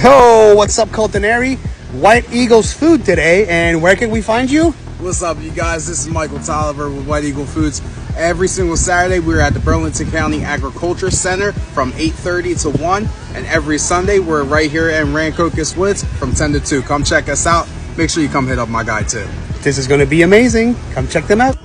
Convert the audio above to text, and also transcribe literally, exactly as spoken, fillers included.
Yo, what's up, Cultinary? White Eagle's Food today, and where can we find you? What's up, you guys? This is Michael Tolliver with White Eagle Foods. Every single Saturday, we're at the Burlington County Agriculture Center from eight thirty to one, and every Sunday, we're right here in Rancocas Woods from ten to two. Come check us out. Make sure you come hit up my guy, too. This is going to be amazing. Come check them out.